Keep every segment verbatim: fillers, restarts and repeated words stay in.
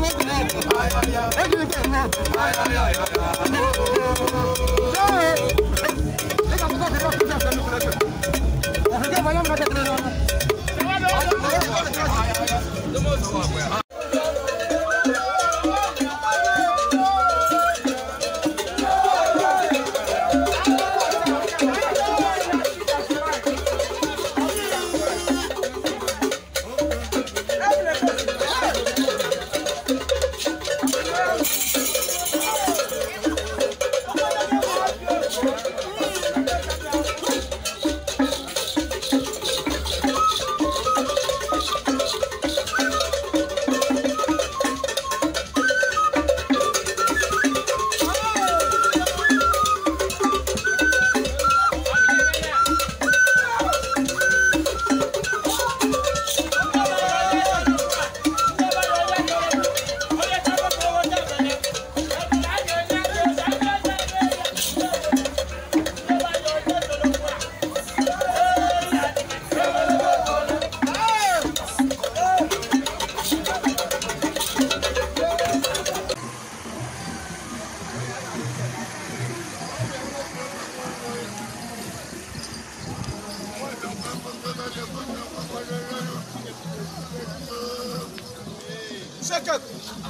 Second.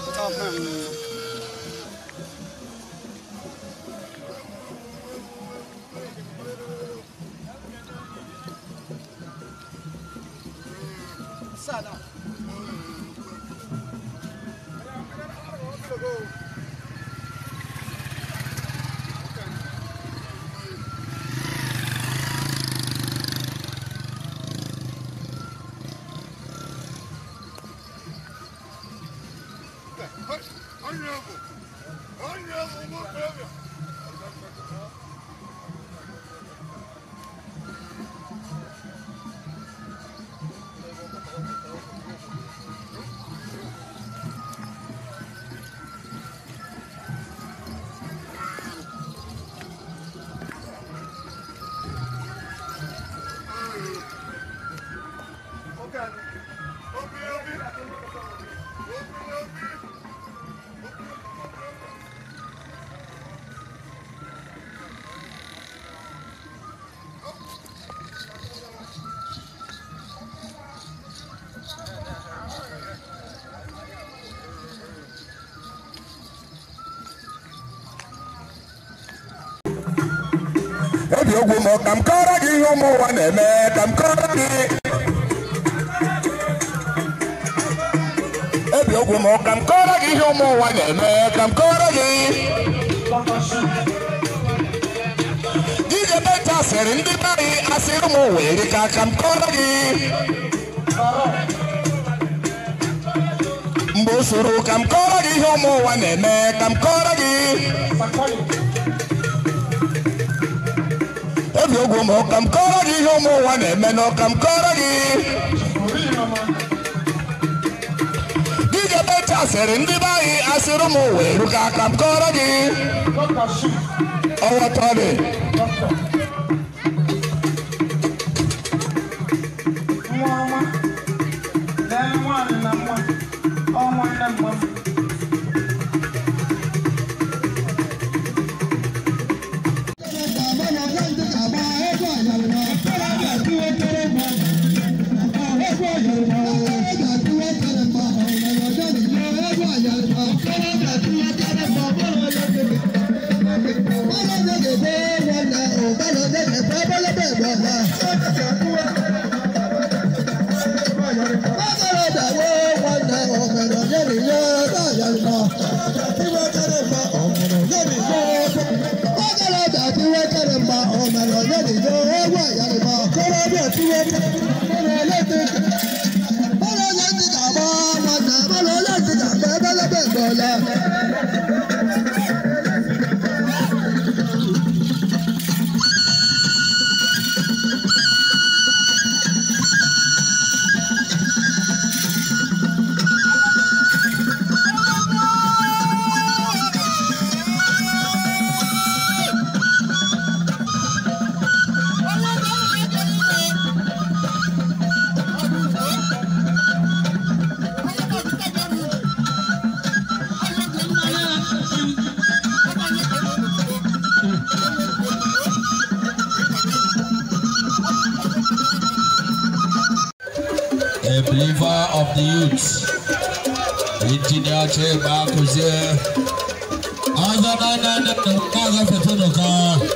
Sana. Ogu mo kam kara gi homo wane me kam kara gi Ebi ogu mo kam kara gi homo wane me kam kara gi Dije beta seri ndi bari asiru mo weri ka kam kara gi Mbusuru kam kara gi homo wane me kam kara gi Ebi ogu mo kam kara gi homo wane me no kam kara gi Dije beta seri ndi bari asiru mo weri ka kam kara gi Awa tade Mama then one number oh one number the believer of the youth. Engineer Cheba Kuzie. Other than that, Kaga Fetunoka,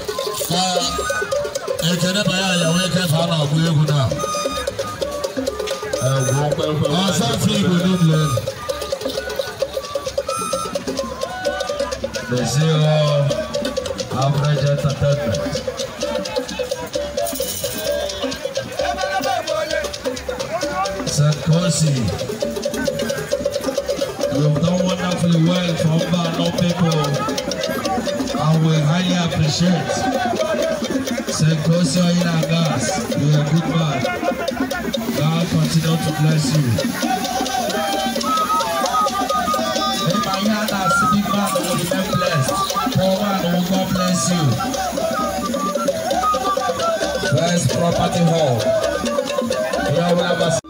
Ekenebaya, wake up on our Guna. Oh, something we didn't learn. The zero average entertainment. Saint Kosi, you've done wonderfully well for Mbano people, and we highly appreciate. Saint Kosi in our gas, you're a good man. God continue to bless you. Hey, my Yana, big man will be blessed. Poor man will God bless you. First property hall. Here we have a